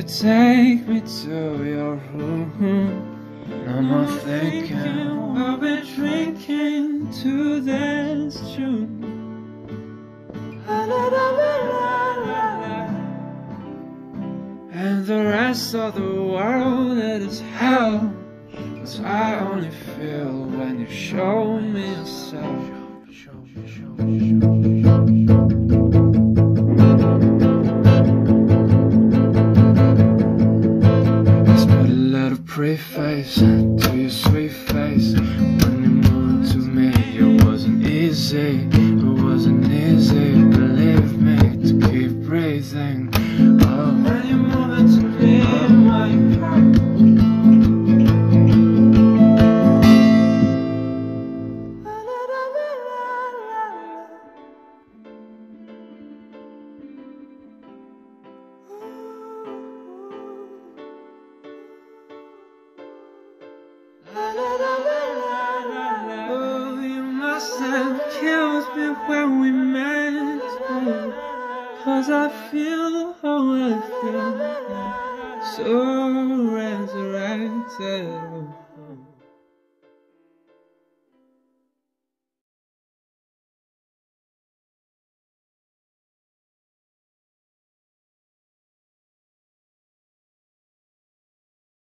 take me to your room. No more thinking, I'll be drinking to this tune. And the rest of the world, it is hell. 'Cause I only feel when you show me yourself. Let's put a little pretty face to your sweet face. When you moved to me, it wasn't easy. It wasn't easy, believe me, to keep breathing. Oh, when you moved to me, my heart. Oh, you must have killed me when we met. Oh, 'cause I feel how I feel, so resurrected.